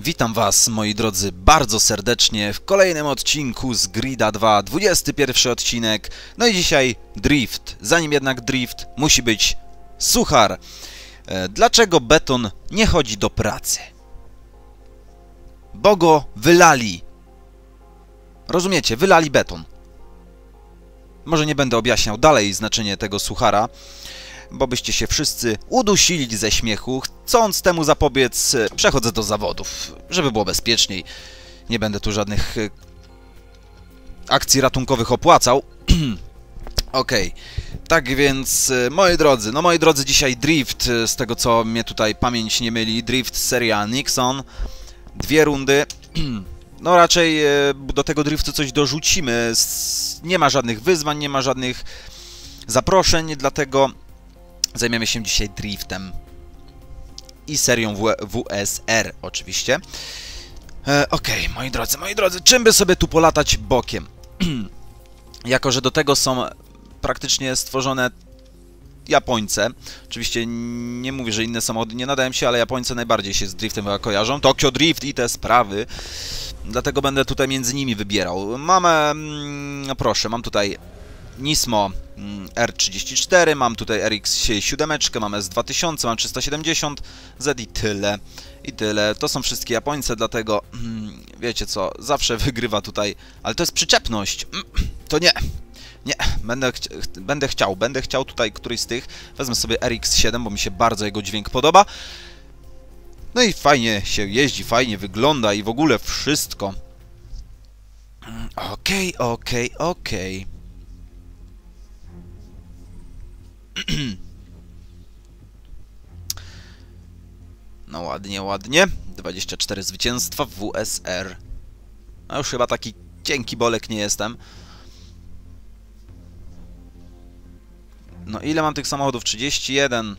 Witam Was, moi drodzy, bardzo serdecznie w kolejnym odcinku z Grida 2, 21 odcinek. No i dzisiaj drift. Zanim jednak drift, musi być suchar. Dlaczego beton nie chodzi do pracy? Bo go wylali. Rozumiecie? Wylali beton. Może nie będę objaśniał dalej znaczenie tego suchara, bo byście się wszyscy udusili ze śmiechu. Chcąc temu zapobiec, przechodzę do zawodów, żeby było bezpieczniej. Nie będę tu żadnych akcji ratunkowych opłacał. Okej. Tak więc, moi drodzy, dzisiaj drift, z tego co mnie tutaj pamięć nie myli, drift seria Nixon. 2 rundy. No raczej do tego driftu coś dorzucimy. Nie ma żadnych wyzwań, nie ma żadnych zaproszeń, dlatego zajmiemy się dzisiaj driftem i serią WSR oczywiście. Okej, moi drodzy, czym by sobie tu polatać bokiem? Jako że do tego są praktycznie stworzone Japońce. Oczywiście nie mówię, że inne samochody nie nadają się, ale Japońce najbardziej się z driftem kojarzą. Tokyo Drift i te sprawy. Dlatego będę tutaj między nimi wybierał. Mamy, no proszę, mam tutaj Nismo R34, mam tutaj RX-7, mam S2000, mam 370, Z i tyle. I tyle. To są wszystkie Japońce, dlatego wiecie co, zawsze wygrywa tutaj. Ale to jest przyczepność. To nie. Nie, będę chciał tutaj któryś z tych. Wezmę sobie RX-7, bo mi się bardzo jego dźwięk podoba. No i fajnie się jeździ, fajnie wygląda i w ogóle wszystko. Okej. No ładnie. 24 zwycięstwa w WSR. No już chyba taki cienki bolek nie jestem. No ile mam tych samochodów? 31.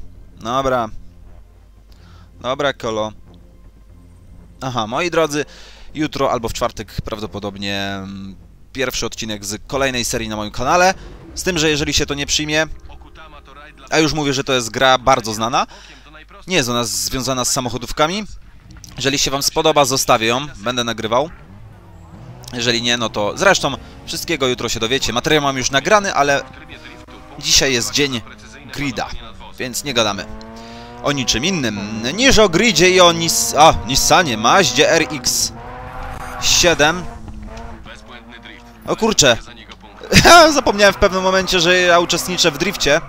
Dobra, kolo. Aha, moi drodzy, jutro albo w czwartek prawdopodobnie pierwszy odcinek z kolejnej serii na moim kanale. Z tym, że jeżeli się to nie przyjmie, a już mówię, że to jest gra bardzo znana, nie jest ona związana z samochodówkami. Jeżeli się Wam spodoba, zostawię ją, będę nagrywał. Jeżeli nie, no to zresztą wszystkiego jutro się dowiecie. Materiał mam już nagrany, ale dzisiaj jest dzień Grida, więc nie gadamy o niczym innym niż o Gridzie i o Nissanie, Mazdzie RX-7. O kurczę, zapomniałem w pewnym momencie, że ja uczestniczę w drifcie.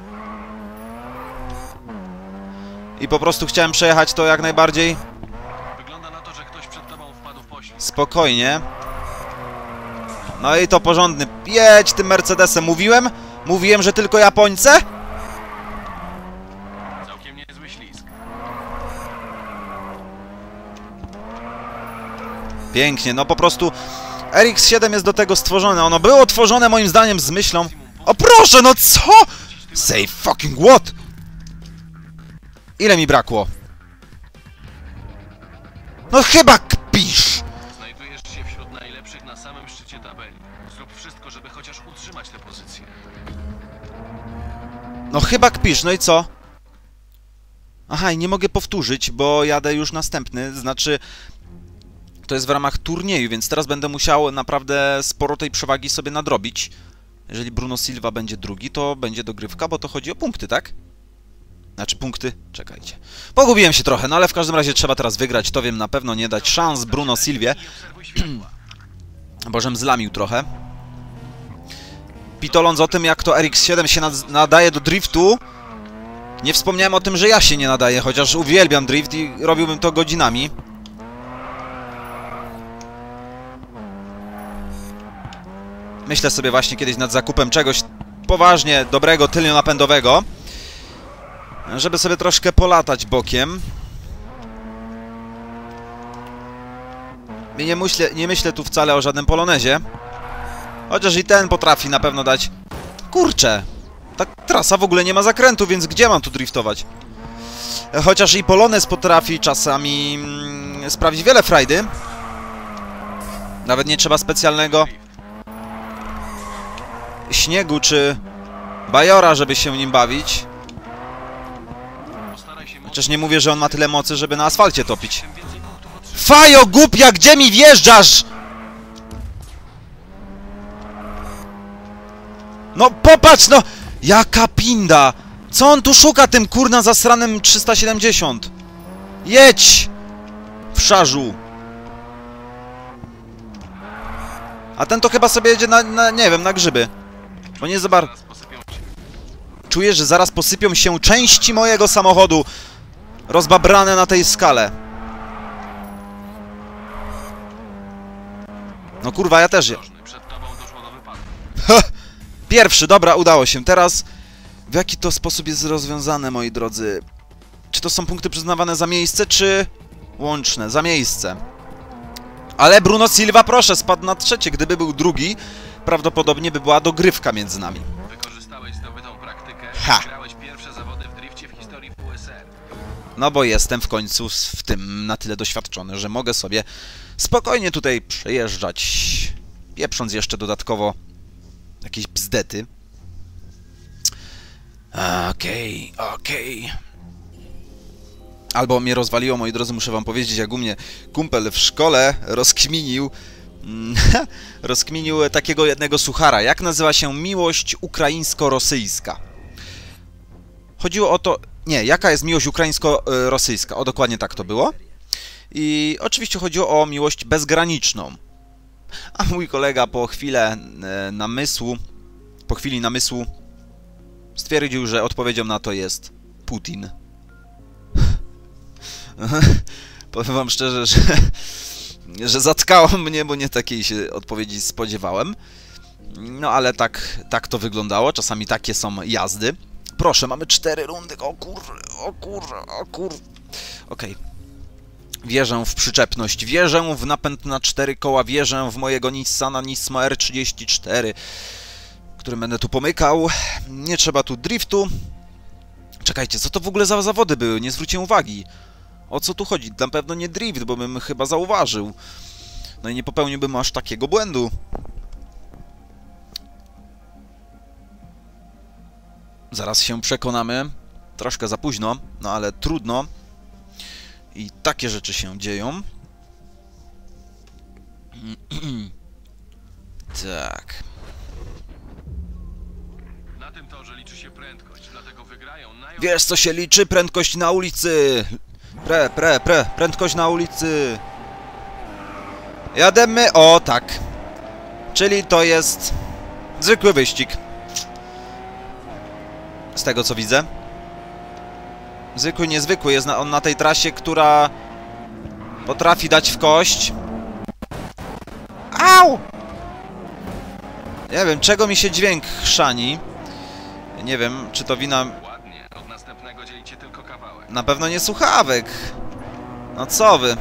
I po prostu chciałem przejechać to jak najbardziej spokojnie. No i to porządny. Jedź tym Mercedesem. Mówiłem, że tylko Japońce? Całkiem niezły ślizg. Pięknie, no po prostu RX-7 jest do tego stworzone. Ono było tworzone moim zdaniem z myślą. O proszę, no co? Say fucking what? Ile mi brakło? No chyba kpisz! Znajdujesz się wśród najlepszych na samym szczycie tabeli. Zrób wszystko, żeby chociaż utrzymać tę pozycję. No chyba kpisz, no i co? Aha, i nie mogę powtórzyć, bo jadę już następny, znaczy to jest w ramach turnieju, więc teraz będę musiał naprawdę sporo tej przewagi sobie nadrobić. Jeżeli Bruno Silva będzie drugi, to będzie dogrywka, bo to chodzi o punkty, tak? Znaczy punkty? Czekajcie. Pogubiłem się trochę, no ale w każdym razie trzeba teraz wygrać, to wiem, na pewno nie dać szans Bruno Silvie. Bożem zlamił trochę. Pitoląc o tym, jak to RX-7 się nadaje do driftu, nie wspomniałem o tym, że ja się nie nadaję, chociaż uwielbiam drift i robiłbym to godzinami. Myślę sobie właśnie kiedyś nad zakupem czegoś poważnie dobrego, tylnionapędowego, żeby sobie troszkę polatać bokiem. I nie myślę tu wcale o żadnym polonezie. Chociaż i ten potrafi na pewno dać... Kurczę! Ta trasa w ogóle nie ma zakrętu, więc gdzie mam tu driftować? Chociaż i polonez potrafi czasami sprawić wiele frajdy. Nawet nie trzeba specjalnego śniegu czy bajora, żeby się nim bawić. Chociaż nie mówię, że on ma tyle mocy, żeby na asfalcie topić Fajo, głupia, gdzie mi wjeżdżasz? No popatrz, no! Jaka pinda! Co on tu szuka tym kurna zasranym 370? Jedź! W szarzu! A ten to chyba sobie jedzie na nie wiem, na grzyby. Bo nie za bardzo... Czuję, że zaraz posypią się części mojego samochodu. Rozbabrane na tej skale. No kurwa, ja też je... Pierwszy, dobra, udało się. Teraz... W jaki to sposób jest rozwiązane, moi drodzy? Czy to są punkty przyznawane za miejsce, czy... łączne? Za miejsce. Ale Bruno Silva, proszę, spadł na trzecie. Gdyby był drugi, prawdopodobnie by była dogrywka między nami. Wykorzystałeś zdobytą praktykę Ha! i grałeś pierwsze zawody w drifcie w historii WSR. No bo jestem w końcu w tym na tyle doświadczony, że mogę sobie spokojnie tutaj przejeżdżać, pieprząc jeszcze dodatkowo jakieś bzdety. Okej. Albo mnie rozwaliło, moi drodzy, muszę wam powiedzieć, jak u mnie kumpel w szkole rozkminił takiego jednego suchara. Jak nazywa się miłość ukraińsko-rosyjska? Chodziło o to... Nie, jaka jest miłość ukraińsko-rosyjska? O, dokładnie tak to było. I oczywiście chodziło o miłość bezgraniczną. A mój kolega po chwili namysłu stwierdził, że odpowiedzią na to jest Putin. Powiem wam szczerze, że zatkało mnie, bo nie takiej się odpowiedzi spodziewałem. No ale tak to wyglądało. Czasami takie są jazdy. Proszę, mamy 4 rundy. O kur... Okej. Wierzę w przyczepność, wierzę w napęd na 4 koła, wierzę w mojego Nissana Nismo R34, którym będę tu pomykał. Nie trzeba tu driftu. Czekajcie, co to w ogóle za zawody były? Nie zwróciłem uwagi. O co tu chodzi? Na pewno nie drift, bo bym chyba zauważył. No i nie popełniłbym aż takiego błędu. Zaraz się przekonamy. Troszkę za późno, no ale trudno. I takie rzeczy się dzieją. Tak. Na tym torze liczy się prędkość, dlatego wygrają Wiesz, co się liczy? Prędkość na ulicy! Prędkość na ulicy! Jademy... O, tak. Czyli to jest... zwykły wyścig. Z tego, co widzę. Zwykły, niezwykły. Jest on na tej trasie, która... potrafi dać w kość. Au! Nie wiem, czego mi się dźwięk chrzani. Nie wiem, czy to wina... Ładnie, od następnego dzielicie tylko kawałek. Na pewno nie słuchawek. No co wy?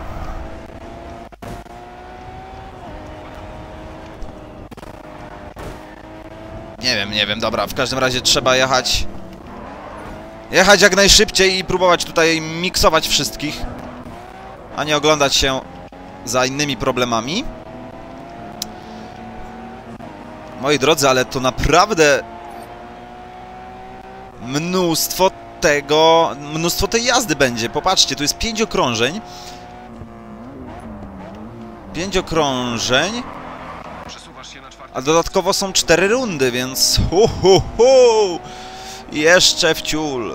Nie wiem, dobra, w każdym razie trzeba jechać... Jechać jak najszybciej i próbować tutaj miksować wszystkich. A nie oglądać się za innymi problemami. Moi drodzy, ale to naprawdę... mnóstwo tej jazdy będzie. Popatrzcie, tu jest 5 okrążeń. 5 okrążeń. Przesuwasz się na 4. A dodatkowo są 4 rundy, więc... Jeszcze w ciul.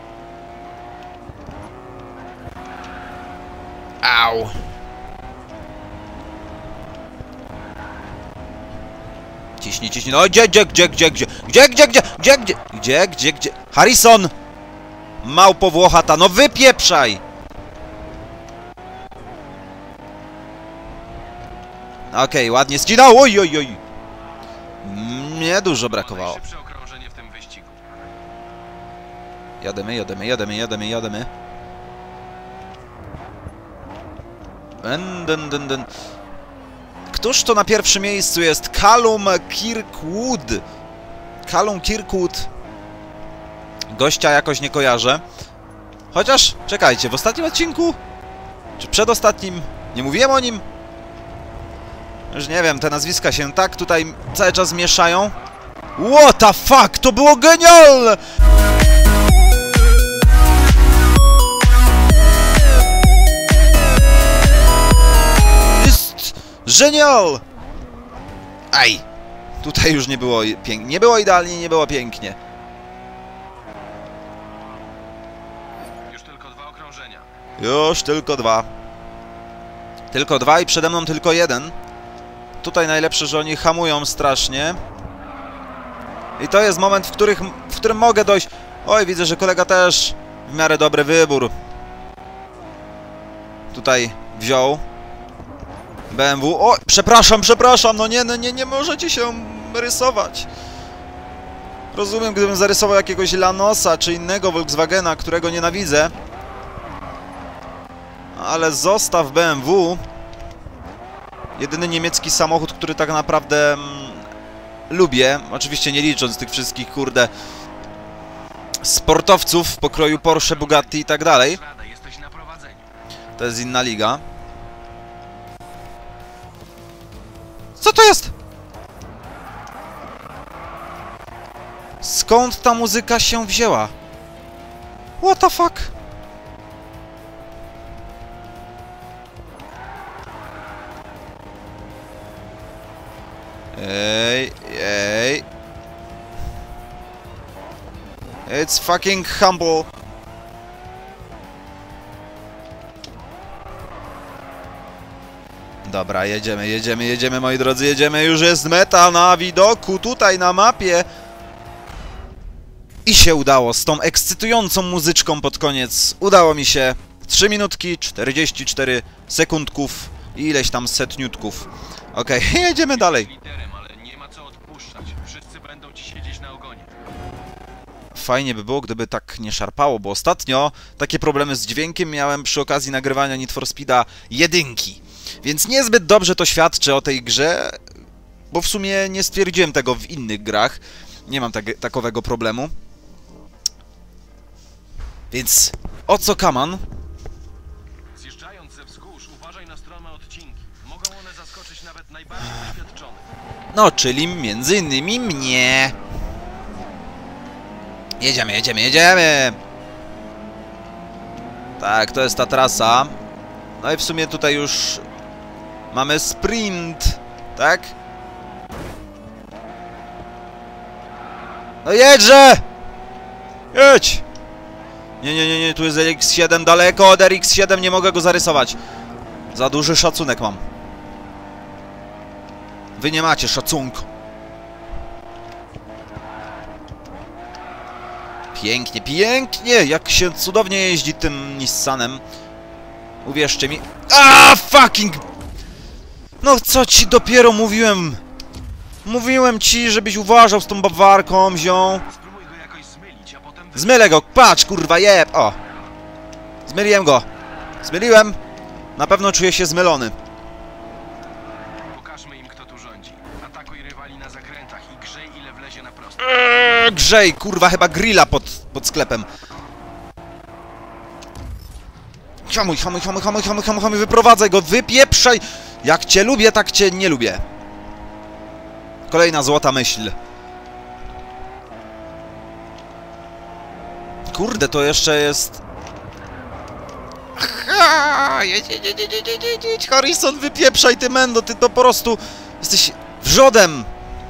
Au. Ciśnij. No gdzie? Harrison! Małpo Włochata, no wypieprzaj! Okej, ładnie ścinał, oj. Mnie dużo brakowało. Najszybsze okrążenie w tym wyścigu. Jademy. Któż to na pierwszym miejscu jest? Callum Kirkwood. Gościa jakoś nie kojarzę. Chociaż, czekajcie, w ostatnim odcinku? Czy przedostatnim? Nie mówiłem o nim? Już nie wiem, te nazwiska się tak tutaj cały czas mieszają. What the fuck? To było genialne! Genial! Aj! Tutaj już nie było pięknie. Nie było idealnie, nie było pięknie. Już tylko 2 okrążenia. Już tylko 2. Tylko 2 i przede mną tylko 1. Tutaj najlepsze, że oni hamują strasznie. I to jest moment, w którym mogę dojść... Oj, widzę, że kolega też w miarę dobry wybór tutaj wziął. BMW... O, przepraszam, no nie możecie się rysować. Rozumiem, gdybym zarysował jakiegoś Lanosa czy innego Volkswagena, którego nienawidzę. Ale zostaw BMW. Jedyny niemiecki samochód, który tak naprawdę lubię. Oczywiście nie licząc tych wszystkich, kurde, sportowców w pokroju Porsche, Bugatti i tak dalej. Jesteś na prowadzeniu. To jest inna liga. Co to jest? Skąd ta muzyka się wzięła? What the fuck? Ej. It's fucking humble. Dobra, jedziemy, moi drodzy, jedziemy. Już jest meta na widoku, tutaj na mapie. I się udało, z tą ekscytującą muzyczką pod koniec. Udało mi się. 3 minutki, 44 sekundków i ileś tam setniutków. Okej, jedziemy dalej. Liderem, ale nie ma co odpuszczać. Wszyscy będą ci siedzieć na ogonie. Fajnie by było, gdyby tak nie szarpało, bo ostatnio takie problemy z dźwiękiem miałem przy okazji nagrywania Need for Speeda 1. Więc niezbyt dobrze to świadczy o tej grze, bo w sumie nie stwierdziłem tego w innych grach. Nie mam takowego problemu. Więc o co kaman? Zjeżdżając ze wzgórz, uważaj na strome odcinki. Mogą one zaskoczyć nawet najbardziej doświadczonych. No, czyli między innymi mnie. Jedziemy! Tak, to jest ta trasa. No i w sumie tutaj już mamy sprint, tak? No jedźże! Jedź! Nie, tu jest RX-7, daleko od RX-7, nie mogę go zarysować. Za duży szacunek mam. Wy nie macie szacunku. Pięknie! Jak się cudownie jeździ tym Nissanem. Uwierzcie mi. Fucking! No co ci dopiero mówiłem? Mówiłem ci, żebyś uważał z tą Bawarką, zią. Spróbuj go jakoś zmylić, a potem... Zmylę go, patrz, kurwa, jeb! O! Zmyliłem go. Zmyliłem. Na pewno czuję się zmylony. Pokażmy im, kto tu rządzi. Atakuj rywali na zakrętach i grzej, ile wlezie na prosto. Grzej, kurwa, chyba grilla pod sklepem. Hamuj, wyprowadzaj go, wypieprzaj! Jak cię lubię, tak cię nie lubię. Kolejna złota myśl. Kurde, to jeszcze jest... Jedź, Harrison, wypieprzaj, ty mendo, ty to po prostu... Jesteś wrzodem!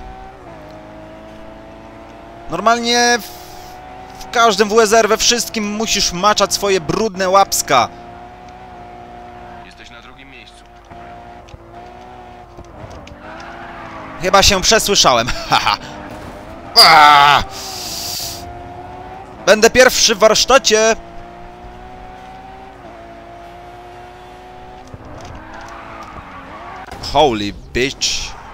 Normalnie... W każdym WSR, we wszystkim musisz maczać swoje brudne łapska. Jesteś na drugim miejscu. Chyba się przesłyszałem. Haha. Będę pierwszy w warsztacie. Holy bitch.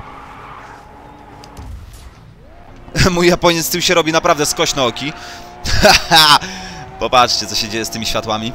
Mój Japoniec z tyłu się robi naprawdę skośnooki. Haha. Popatrzcie, co się dzieje z tymi światłami.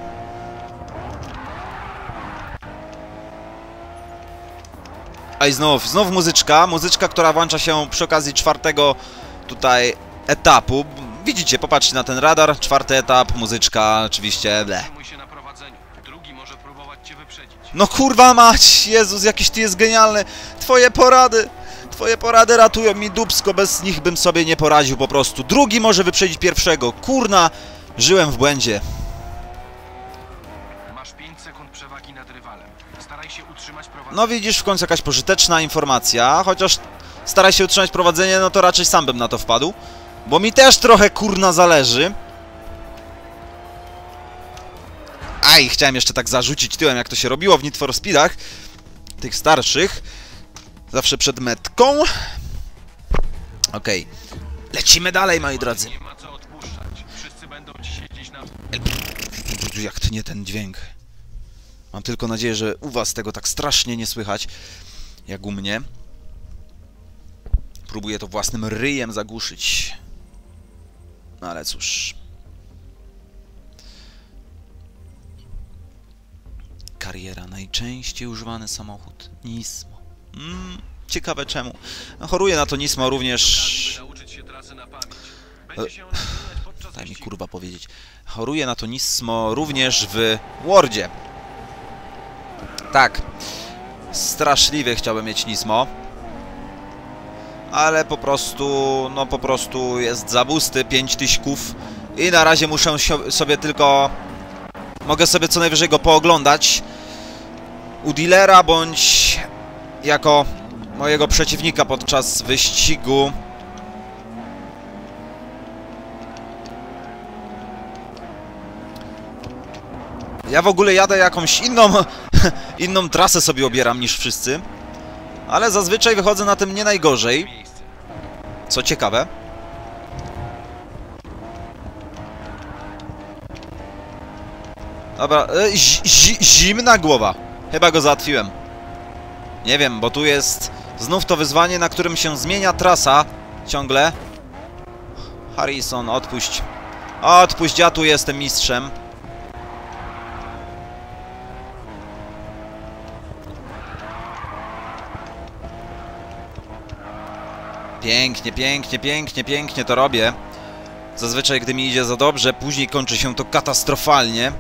A i znów muzyczka, która włącza się przy okazji 4. tutaj etapu. Widzicie, popatrzcie na ten radar, 4. etap, muzyczka, oczywiście, bleh. Zajmuj się na prowadzeniu. Drugi może próbować cię wyprzedzić. No kurwa mać, Jezus, jakiś ty jest genialny. Twoje porady ratują mi dupsko, bez nich bym sobie nie poradził po prostu. Drugi może wyprzedzić pierwszego, kurna, żyłem w błędzie. Masz 5 sekund przewagi nad rywalem. Staraj się utrzymać prowadzenie. No widzisz, w końcu jakaś pożyteczna informacja, chociaż staraj się utrzymać prowadzenie, no to raczej sam bym na to wpadł. Bo mi też trochę kurna zależy. Aj, chciałem jeszcze tak zarzucić tyłem, jak to się robiło w Need for Speedach. Tych starszych. Zawsze przed metką. Okej. Lecimy dalej, moi drodzy. Nie ma co odpuszczać. Wszyscy będą ci siedzieć na... Jak to nie ten dźwięk. Mam tylko nadzieję, że u was tego tak strasznie nie słychać, jak u mnie. Próbuję to własnym ryjem zagłuszyć. No ale cóż. Kariera. Najczęściej używany samochód. Nismo. Ciekawe czemu. Choruję na to Nismo również... nauczyć się trasy na pamięć. Będzie się ona zmieniać podczas Daj mi wyścigu. kurwa powiedzieć. Choruję na to Nismo również w Wordzie. Tak. Straszliwie chciałbym mieć Nismo. Ale po prostu, no po prostu jest zabusty, 5 tyśków. I na razie muszę sobie tylko... Mogę sobie co najwyżej go pooglądać. U dealera, bądź jako mojego przeciwnika podczas wyścigu. Ja w ogóle jadę jakąś inną trasę sobie obieram niż wszyscy. Ale zazwyczaj wychodzę na tym nie najgorzej. Co ciekawe. Dobra, zimna głowa. Chyba go załatwiłem. Nie wiem, bo tu jest znów to wyzwanie, na którym się zmienia trasa ciągle. Harrison, odpuść. Odpuść, ja tu jestem mistrzem. Pięknie, pięknie, pięknie, pięknie to robię. Zazwyczaj, gdy mi idzie za dobrze, później kończy się to katastrofalnie.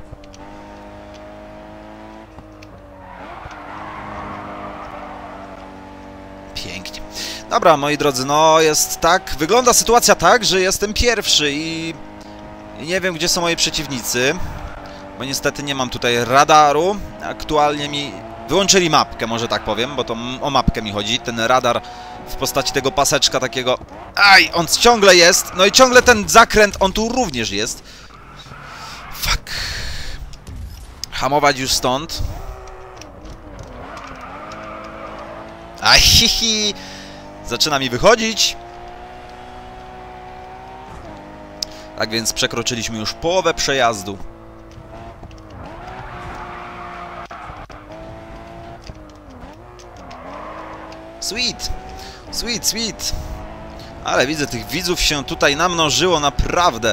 Pięknie. Dobra, moi drodzy, no jest tak... Wygląda sytuacja tak, że jestem pierwszy i nie wiem, gdzie są moi przeciwnicy. Bo niestety nie mam tutaj radaru. Aktualnie mi... Wyłączyli mapkę, może tak powiem, bo to o mapkę mi chodzi. Ten radar w postaci tego paseczka takiego... Aj, on ciągle jest. No i ciągle ten zakręt, on tu również jest. Fuck. Hamować już stąd. Aj, hihi. Zaczyna mi wychodzić. Tak więc przekroczyliśmy już połowę przejazdu. Sweet. Sweet, sweet. Ale widzę, tych widzów się tutaj namnożyło naprawdę.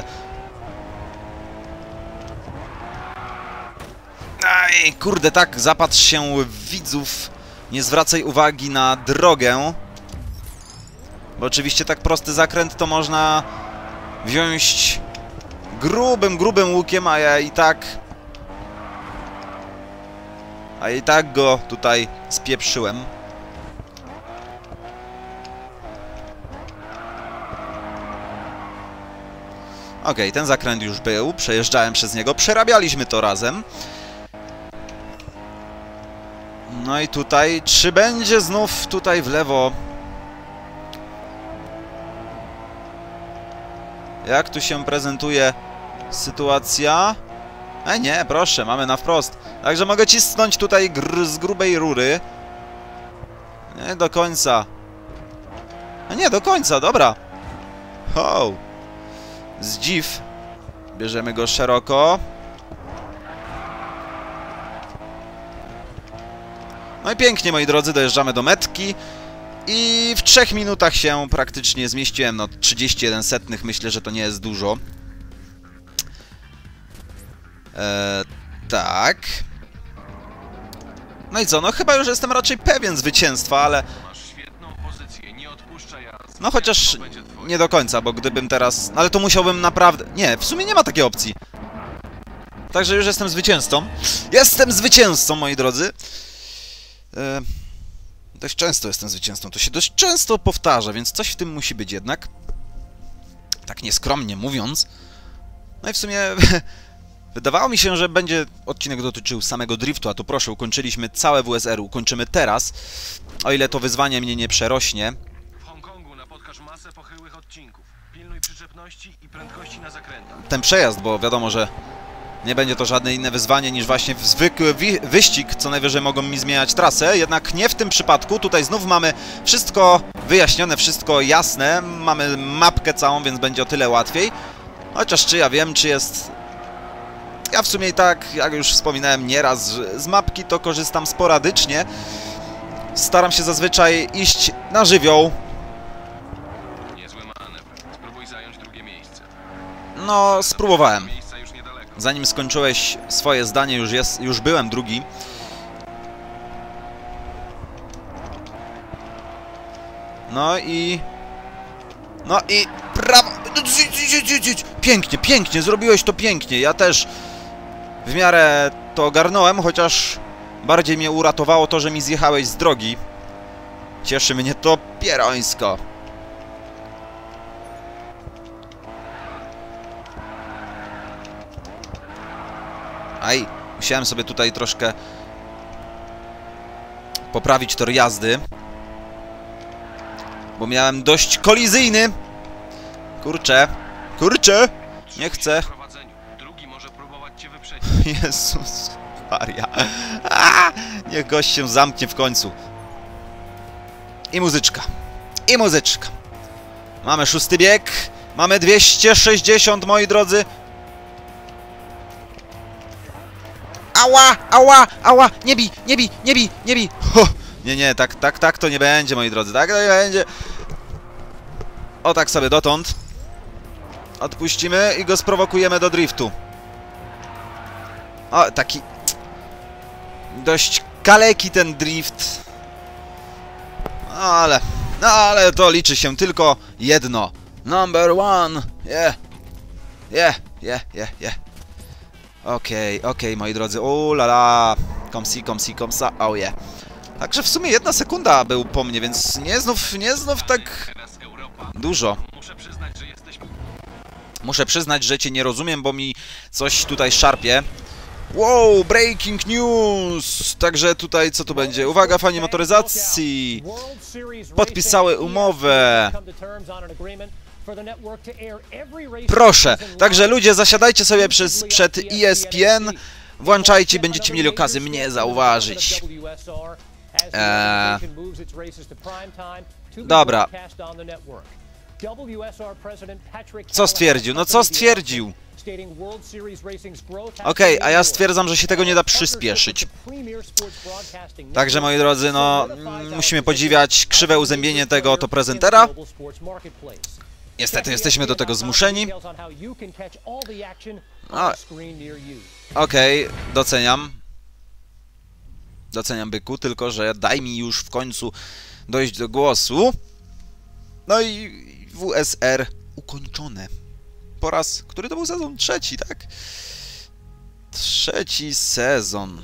Aj, kurde, tak, zapatrz się w widzów. Nie zwracaj uwagi na drogę. Bo oczywiście tak prosty zakręt to można wziąć grubym łukiem, a ja i tak... go tutaj spieprzyłem. Okej, ten zakręt już był, przejeżdżałem przez niego, przerabialiśmy to razem. No i tutaj, czy będzie znów tutaj w lewo? Jak tu się prezentuje sytuacja? Nie, proszę, mamy na wprost. Także mogę cisnąć tutaj z grubej rury. Nie do końca. Nie do końca, dobra. Ho! Zdziw. Bierzemy go szeroko. No i pięknie, moi drodzy, dojeżdżamy do metki. I w 3 minutach się praktycznie zmieściłem. No, 31 setnych, myślę, że to nie jest dużo. Tak. No i co? No chyba już jestem raczej pewien zwycięstwa, ale... Masz świetną pozycję, nie odpuszczaj jazdy. No chociaż nie do końca, bo gdybym teraz... Ale to musiałbym naprawdę... Nie, w sumie nie ma takiej opcji. Także już jestem zwycięzcą. Jestem zwycięzcą, moi drodzy. Dość często jestem zwycięzcą. To się dość często powtarza, więc coś w tym musi być jednak. Tak nieskromnie mówiąc. No i w sumie... Wydawało mi się, że będzie odcinek dotyczył samego driftu, a tu proszę, ukończyliśmy całe WSR, ukończymy teraz, o ile to wyzwanie mnie nie przerośnie. W Hongkongu napotkasz masę pochyłych odcinków. Pilnuj przyczepności i prędkości na zakrętach. Ten przejazd, bo wiadomo, że nie będzie to żadne inne wyzwanie niż właśnie zwykły wyścig, co najwyżej mogą mi zmieniać trasę, jednak nie w tym przypadku, tutaj znów mamy wszystko wyjaśnione, wszystko jasne, mamy mapkę całą, więc będzie o tyle łatwiej, chociaż czy ja wiem, czy jest... Ja w sumie i tak, jak już wspominałem nieraz, że z mapki to korzystam sporadycznie, staram się zazwyczaj iść na żywioł. Niezły manewr. Spróbuj zająć drugie miejsce. No, spróbowałem. Miejsca już niedaleko. Zanim skończyłeś swoje zdanie, już byłem drugi. No i brawo! Pięknie, pięknie, zrobiłeś to pięknie. Ja też w miarę to ogarnąłem, chociaż bardziej mnie uratowało to, że mi zjechałeś z drogi. Cieszy mnie to pierońsko. Aj, musiałem sobie tutaj troszkę poprawić tor jazdy, bo miałem dość kolizyjny. Kurczę, kurczę, nie chcę. Drugi może próbować cię wyprzedzić. Jezus Maria. Niech gość się zamknie w końcu. I muzyczka. I muzyczka. Mamy 6. bieg. Mamy 260, moi drodzy. Ała, ała, ała. Nie bij, nie bij, nie bij, nie bij. Ho. Nie, tak to nie będzie, moi drodzy. Tak to nie będzie. O, tak sobie dotąd. Odpuścimy i go sprowokujemy do driftu. O, taki... dość kaleki ten drift. No ale to liczy się tylko jedno. Number one. Yeah. Okej, moi drodzy. O la la. Komsa. Oh yeah. Także w sumie 1 sekunda był po mnie, więc nie znów tak dużo. Muszę przyznać, że cię nie rozumiem, bo mi coś tutaj szarpie. Wow, breaking news! Także tutaj co tu będzie? Uwaga, fani motoryzacji! Podpisały umowę. Proszę, także ludzie, zasiadajcie sobie przed ESPN, włączajcie, będziecie mieli okazję mnie zauważyć. Dobra. Co stwierdził? No co stwierdził? Okej, a ja stwierdzam, że się tego nie da przyspieszyć. Także, moi drodzy, no... musimy podziwiać krzywe uzębienie tego oto prezentera. Niestety jesteśmy do tego zmuszeni. Okej, doceniam. Doceniam, byku, tylko że daj mi już w końcu dojść do głosu. No i WSR ukończone. Po raz, który to był sezon? 3, tak? 3. sezon.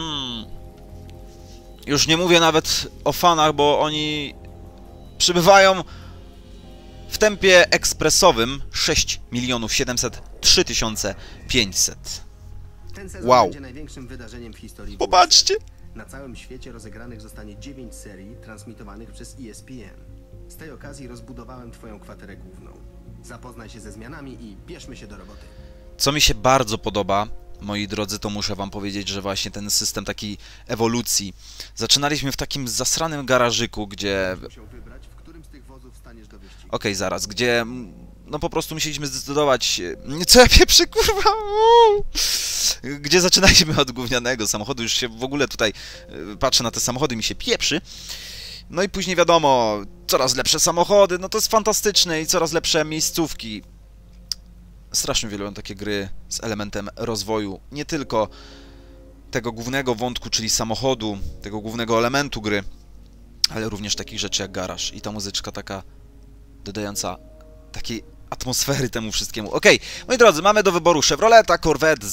Już nie mówię nawet o fanach, bo oni przybywają w tempie ekspresowym 6 703 500. Ten sezon Wow. będzie największym wydarzeniem w historii. Popatrzcie! Na całym świecie rozegranych zostanie 9 serii transmitowanych przez ESPN. Z tej okazji rozbudowałem twoją kwaterę główną. Zapoznaj się ze zmianami i bierzmy się do roboty. Co mi się bardzo podoba, moi drodzy, to muszę wam powiedzieć, że właśnie ten system takiej ewolucji. Zaczynaliśmy w takim zasranym garażyku, gdzie... Musiał wybrać, w którym z tych wozów staniesz do wyścigu. Okej, zaraz, gdzie... no po prostu musieliśmy zdecydować... Co ja pieprzę, kurwa? Gdzie zaczynaliśmy od gównianego samochodu, już się w ogóle tutaj patrzę na te samochody i mi się pieprzy. No i później wiadomo, coraz lepsze samochody, no to jest fantastyczne i coraz lepsze miejscówki. Strasznie wiele takie gry z elementem rozwoju, nie tylko tego głównego wątku, czyli samochodu, tego głównego elementu gry, ale również takich rzeczy jak garaż i ta muzyczka taka dodająca takiej atmosfery temu wszystkiemu. Okej, moi drodzy, mamy do wyboru Chevroleta, Corvette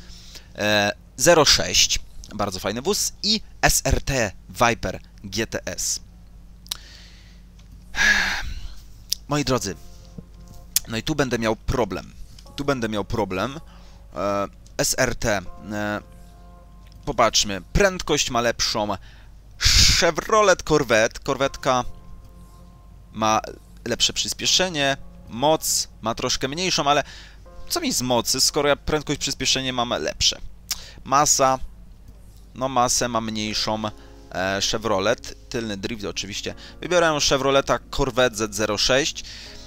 Z06, bardzo fajny wóz, i SRT Viper GTS. Moi drodzy, no i tu będę miał problem. SRT. Popatrzmy. Prędkość ma lepszą. Chevrolet Corvette. Korwetka ma lepsze przyspieszenie. Moc ma troszkę mniejszą, ale co mi z mocy, skoro ja prędkość, przyspieszenie mam lepsze. Masa. No masę ma mniejszą Chevrolet. Tylny drift oczywiście. Wybiorę Chevroleta Corvette Z06.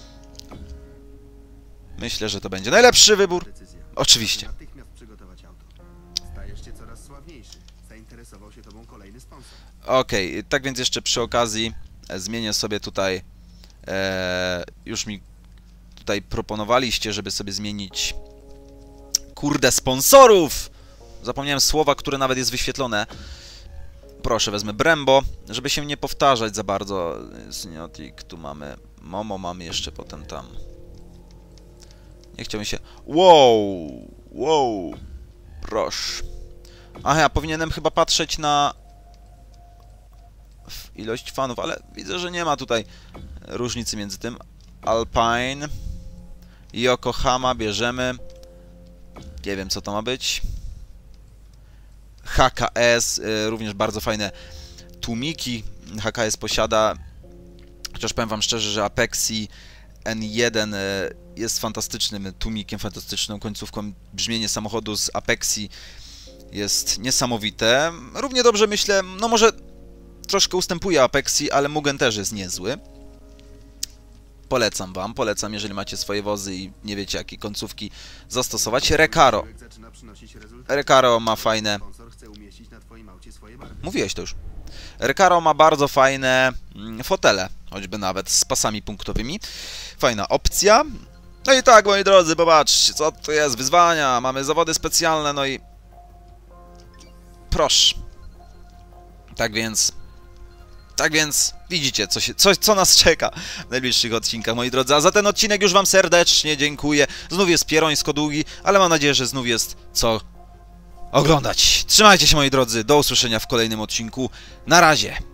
Myślę, że to będzie najlepszy wybór. Decyzja. Oczywiście. Natychmiast przygotować auto. Stajesz się coraz sławniejszy. Zainteresował się tobą kolejny sponsor. Okej, tak więc jeszcze przy okazji zmienię sobie tutaj, już mi tutaj proponowaliście, żeby sobie zmienić, kurde, sponsorów! Zapomniałem słowa, które nawet jest wyświetlone. Proszę, wezmę Brembo, żeby się nie powtarzać za bardzo. Sniotic, tu mamy Momo, mamy jeszcze potem tam. Nie chciałbym się... Wow, proszę. Aha, ja powinienem chyba patrzeć na ilość fanów, ale widzę, że nie ma tutaj różnicy między tym. Alpine, Yokohama bierzemy. Nie wiem, co to ma być. HKS, również bardzo fajne tłumiki. HKS posiada, chociaż powiem wam szczerze, że Apexi N1 jest fantastycznym tłumikiem, fantastyczną końcówką. Brzmienie samochodu z Apexi jest niesamowite. Równie dobrze myślę, no może troszkę ustępuje Apexi, ale Mugen też jest niezły. Polecam wam, polecam, jeżeli macie swoje wozy i nie wiecie, jakie końcówki zastosować. Recaro. Recaro ma fajne... Sponsor chce umieścić na twoim aucie swoje barwy. Mówiłeś to już. Recaro ma bardzo fajne fotele, choćby nawet z pasami punktowymi. Fajna opcja. No i tak, moi drodzy, popatrzcie, co to jest, wyzwania, mamy zawody specjalne, no i... Proszę. Tak więc widzicie, co nas czeka w najbliższych odcinkach, moi drodzy. A za ten odcinek już wam serdecznie dziękuję. Znów jest pierońsko długi, ale mam nadzieję, że znów jest co oglądać. Trzymajcie się, moi drodzy. Do usłyszenia w kolejnym odcinku. Na razie.